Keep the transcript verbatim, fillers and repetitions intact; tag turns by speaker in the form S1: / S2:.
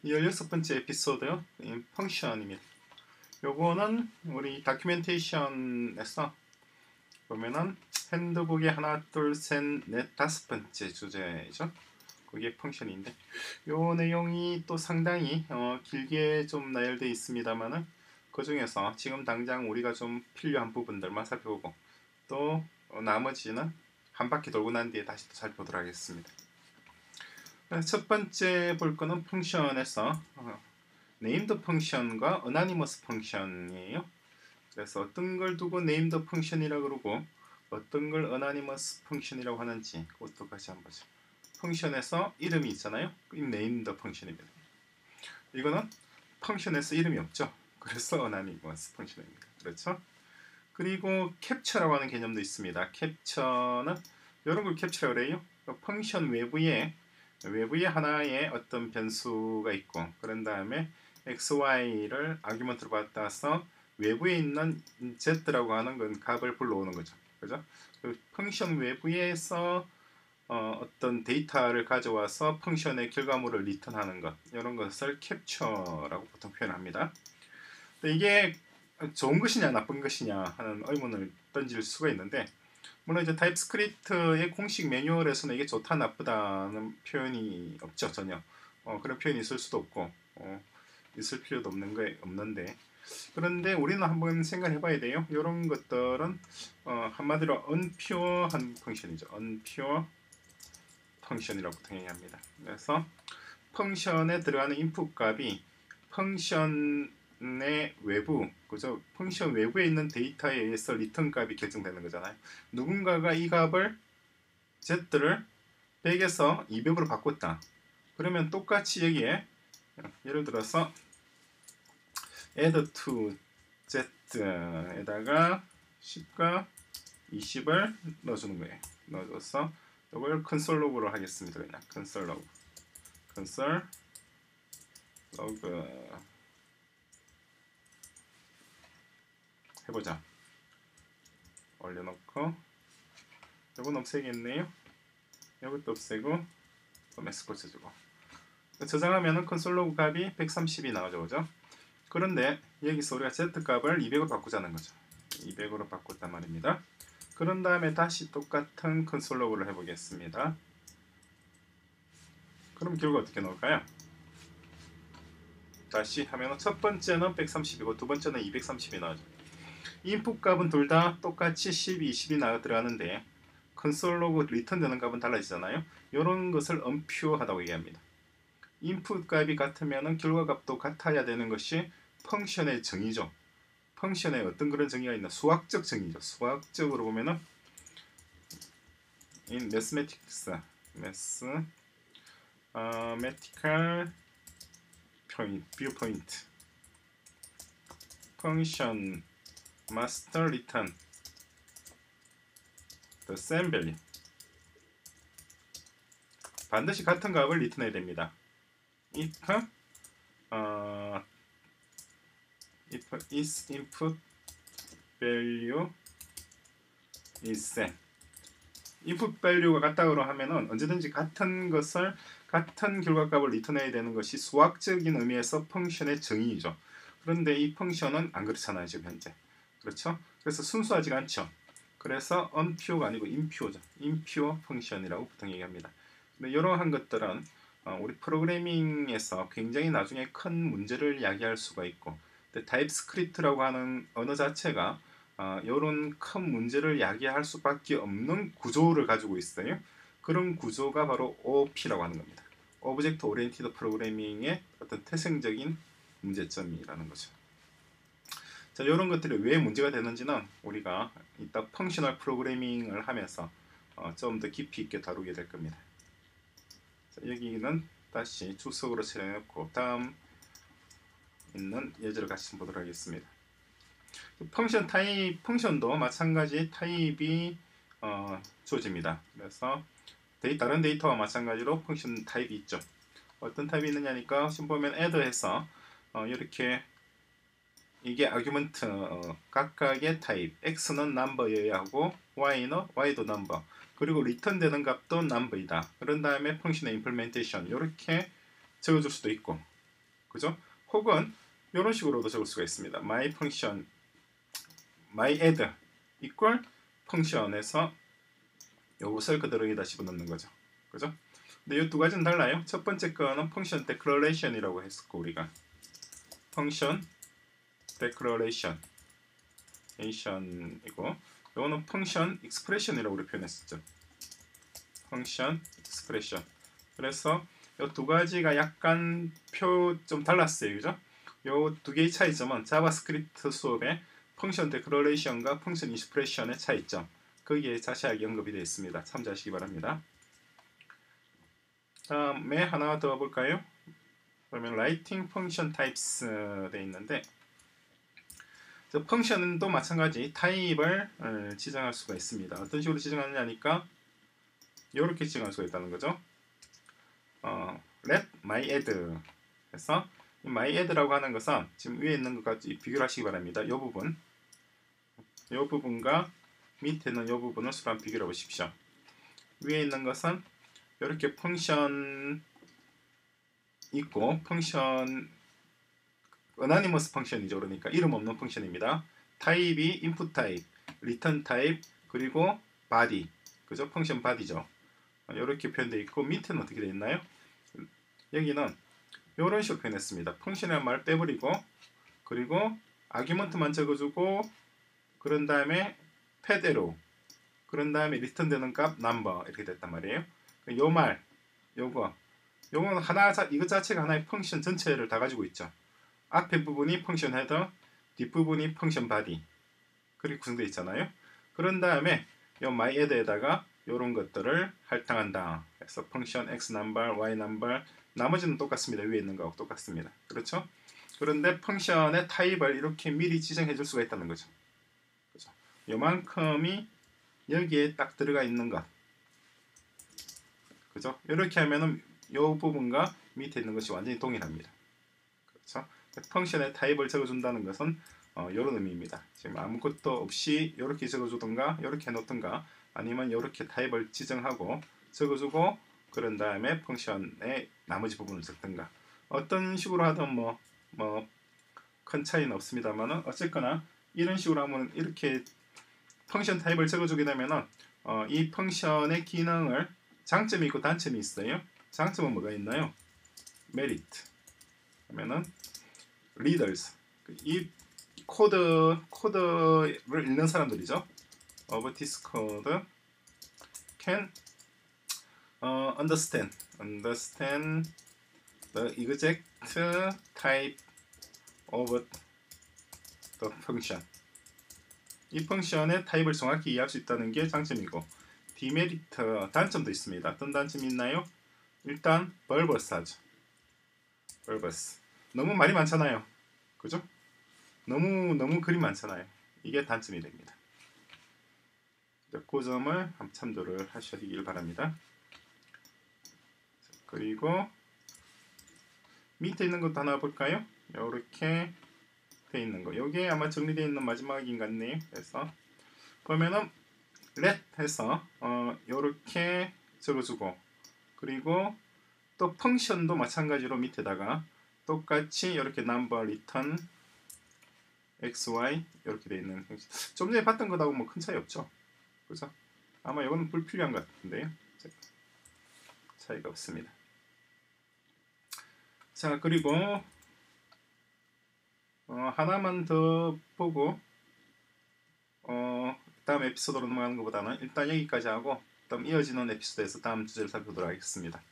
S1: 열여섯 번째 에피소드요. 펑션입니다. 요거는 우리 다큐멘테이션에서 보면은 핸드북의 하나, 둘, 셋, 넷, 다섯 번째 주제죠. 그게 펑션인데 요 내용이 또 상당히 어, 길게 좀 나열되어 있습니다만은 그 중에서 지금 당장 우리가 좀 필요한 부분들만 살펴보고 또 어, 나머지는 한 바퀴 돌고 난 뒤에 다시 또 살펴보도록 하겠습니다. 첫 번째 볼 거는 펑션에서 어, 네임드 펑션과 어나니머스 펑션이에요. 그래서 어떤 걸 두고 네임드 펑션이라고 그러고 어떤 걸 어나니머스 펑션이라고 하는지 그것도 같이 한번 보죠. 펑션에서 이름이 있잖아요. 이 네임드 펑션입니다. 이거는 펑션에서 이름이 없죠. 그래서 어나니머스 펑션입니다. 그렇죠? 그리고 캡처라고 하는 개념도 있습니다. 캡처는 이런 걸 캡처라고 그래요. 펑션 외부에 외부에 하나의 어떤 변수가 있고 그런 다음에 엑스, 와이를 아규먼트로 받아서 외부에 있는 z라고 하는 건 값을 불러오는 거죠. 그죠? 그 펑션 외부에서 어, 어떤 데이터를 가져와서 펑션의 결과물을 리턴하는 것 이런 것을 캡처라고 보통 표현합니다. 근데 이게 좋은 것이냐 나쁜 것이냐 하는 의문을 던질 수가 있는데 물론 이제 타입스크립트의 공식 매뉴얼에서는 이게 좋다 나쁘다는 표현이 없죠. 전혀 어, 그런 표현이 있을 수도 없고 어, 있을 필요도 없는 거 없는데 그런데 우리는 한번 생각해 봐야 돼요. 이런 것들은 어, 한마디로 unpure한 펑션이죠. unpure 펑션이라고 보통 얘기합니다. 그래서 펑션에 들어가는 인풋 값이 펑션의 외부, 그죠? 펑션 외부에 있는 데이터에 의해서 리턴 값이 결정되는 거잖아요. 누군가가 이 값을 z를 백에서 이백으로 바꿨다. 그러면 똑같이 여기에 예를 들어서 add to z에다가 십과 이십을 넣어주는 거예요. 넣어줘서 이걸 컨솔 로그로 하겠습니다. 그냥 컨솔 로그 컨솔 로그 해보자. 올려놓고 이건 없애겠네요. 이것도 없애고 또 매스코 쳐주고 저장하면은 컨솔 로그 값이 백삼십이 나오죠. 그죠? 그런데 여기서 우리가 z 값을 이백으로 바꾸자는 거죠. 이백으로 바꿨단 말입니다. 그런 다음에 다시 똑같은 컨솔 로그를 해보겠습니다. 그럼 결과 어떻게 나올까요? 다시 하면 첫 번째는 백삼십이고 두 번째는 이백삼십이 나오죠. 인풋 값은 둘 다 똑같이 십, 이십이 나와 들어가는데 컨솔 로그 리턴 되는 값은 달라지잖아요. 이런 것을 unpure하다고 얘기합니다. 인풋 값이 같으면 결과 값도 같아야 되는 것이 펑션의 정의죠. 펑션에 어떤 그런 정의가 있나? 수학적 정의죠. 수학적으로 보면은 in mathematics, mathematical viewpoint, function must return the same value. 반드시 같은 값을 리턴해야 됩니다. if 어, if is input value is same. input value가 같다고 하면은 언제든지 같은 것을 같은 결과값을 리턴해야 되는 것이 수학적인 의미에서 펑션의 정의이죠. 그런데 이 펑션은 안 그렇잖아요. 지금 현재. 그렇죠? 그래서 순수하지가 않죠. 그래서 unpure가 아니고 impure죠. impure 펑션이라고 보통 얘기합니다. 근데 이러한 것들은 어, 우리 프로그래밍에서 굉장히 나중에 큰 문제를 야기할 수가 있고 타입스크립트라고 하는 언어 자체가 이런 어, 큰 문제를 야기할 수밖에 없는 구조를 가지고 있어요. 그런 구조가 바로 오오피라고 하는 겁니다. 오브젝트 오리엔티드 프로그래밍의 어떤 태생적인 문제점이라는 거죠. 자, 이런 것들이 왜 문제가 되는지는 우리가 이따 펑셔널 프로그래밍을 하면서 어, 좀 더 깊이 있게 다루게 될 겁니다. 자, 여기는 다시 주석으로 칠해놓고 다음 있는 예제를 같이 보도록 하겠습니다. 펑션 타입, 펑션도 마찬가지 타입이 어, 주어집니다. 그래서 데이, 다른 데이터와 마찬가지로 펑션 타입이 있죠. 어떤 타입이 있느냐니까 지금 보면 add해서 어, 이렇게 이게 아규먼트 어, 각각의 타입 x는 number여야 하고 y는 y도 number 그리고 리턴 되는 값도 number이다. 그런 다음에 펑션의 implementation 이렇게 적어줄 수도 있고 그죠? 혹은 이런 식으로도 적을 수가 있습니다. my function my add equal 펑션에서 요것을 그대로 여기다 집어넣는 거죠. 그죠? 근데 이 두 가지는 달라요. 첫 번째 거는 펑션 declaration이라고 했었고 우리가 펑션 declaration 이고 요거는 펑션 expression이라고 우리 표현했었죠. 펑션 expression. 그래서 이 두 가지가 약간 표 좀 달랐어요. 그죠? 요 두 개의 차이점은 자바스크립트 수업의 펑션 데클러레이션과 펑션 익스프레션의 차이점 거기에 자세하게 언급이 되어 있습니다. 참조하시기 바랍니다. 다음에 하나 더 볼까요? 그러면 writing function types 되어 있는데 저 펑션도 마찬가지 타입을 어, 지정할 수가 있습니다. 어떤 식으로 지정하느냐니까 이렇게 지정할 수가 있다는 거죠. 어, let my add 해서 이 my add라고 하는 것은 지금 위에 있는 것과 비교를 하시기 바랍니다. 이 부분 이 부분과 밑에 있는 이 부분을 서로 한번 비교해 보십시오. 위에 있는 것은 이렇게 펑션 있고 펑션 어나니머스 펑션이죠. 그러니까 이름 없는 펑션입니다. 타입이 input 타입, return 타입, 그리고 body, 그죠? 펑션 body죠. 이렇게 표현되어 있고 밑에는 어떻게 되어 있나요? 여기는 이런 식으로 표현했습니다. 펑션이라는 말 빼버리고 그리고 아규먼트만 적어주고 그런 다음에 패드로 그런 다음에 리턴 되는 값 number 이렇게 됐단 말이에요. 요 말, 요거 요건 하나 이것 자체가 하나의 펑션 전체를 다 가지고 있죠. 앞에 부분이 펑션 헤더, 뒷부분이 펑션 바디 그렇게 구성되어 있잖아요. 그런 다음에 요 my add에다가 요런 것들을 할당한다. 그래서 펑션 x number, y number 나머지는 똑같습니다. 위에 있는 거하고 똑같습니다. 그렇죠? 그런데 펑션의 타입을 이렇게 미리 지정해 줄 수가 있다는 거죠. 그렇죠? 요만큼이 여기에 딱 들어가 있는 것. 그죠? 이렇게 하면은 요 부분과 밑에 있는 것이 완전히 동일합니다. 그렇죠? 펑션의 타입을 적어준다는 것은 어, 이런 의미입니다. 지금 아무것도 없이 이렇게 적어주든가 이렇게 해놓든가 아니면 이렇게 타입을 지정하고 적어주고 그런 다음에 펑션의 나머지 부분을 적든가 어떤 식으로 하든 뭐 뭐 큰 차이는 없습니다만은 어쨌거나 이런 식으로 하면 이렇게 펑션 타입을 적어주게 되면은 어, 이 펑션의 기능을 장점이 있고 단점이 있어요. 장점은 뭐가 있나요? merit 그러면은 readers 이 코드 코드를 읽는 사람들이죠. of this code can uh, understand understand the exact type of the function. 이 펑션의 타입을 정확히 이해할 수 있다는 게 장점이고 디메리트 단점도 있습니다. 어떤 단점이 있나요? 일단 벌버스하죠. 벌버스 너무 말이 많잖아요. 그죠? 너무 너무 글이 많잖아요. 이게 단점이 됩니다. 그 점을 한번 참조를 하시길 바랍니다. 그리고 밑에 있는 것도 하나 볼까요? 이렇게 돼 있는 거. 이게 아마 정리되어 있는 마지막인 것 같네요. 그래서 보면은 let 해서 어 이렇게 적어주고 그리고 또 펑션도 마찬가지로 밑에다가 똑같이 이렇게 number return xy 이렇게 돼 있는 좀 전에 봤던 것하고 뭐 큰 차이 없죠. 그죠? 아마 이거는 불필요한 것 같은데요. 차이가 없습니다. 자 그리고 어, 하나만 더 보고 어, 다음 에피소드로 넘어가는 것보다는 일단 여기까지 하고 다음 이어지는 에피소드에서 다음 주제를 살펴보도록 하겠습니다.